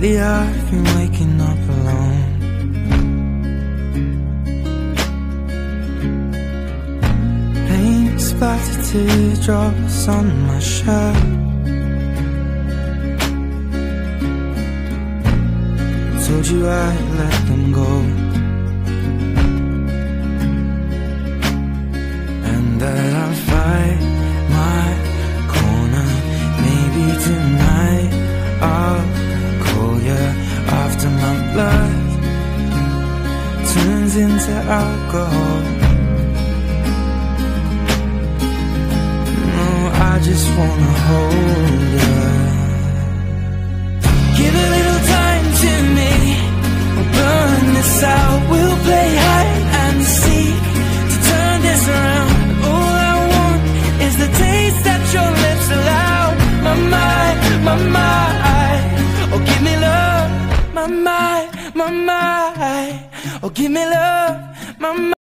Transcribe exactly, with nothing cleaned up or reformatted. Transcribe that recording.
Lately I've been waking up alone. Paint splattered teardrops on my shirt. Told you I'd let them go, and that I'll fight my corner. Maybe tonight I'll call you after my blood turns into alcohol. No, I just wanna hold you. Give a little time to me, we'll burn this out. We'll play hide and seek to turn this around. All I want is the taste that your lips allow. My mind, my mind, oh give me love. My mind, my mind, oh give me love. My mind.